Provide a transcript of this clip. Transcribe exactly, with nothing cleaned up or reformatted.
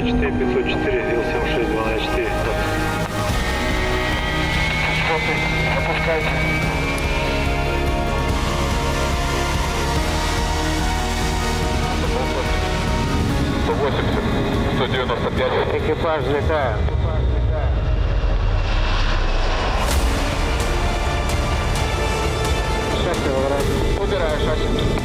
четыре пятьсот четыре, ил семьдесят шесть два ноль четыре. Запускайте. сто восемьдесят, сто девяносто пять. Экипаж взлетаем. Шасси выражу. Убираю шасси.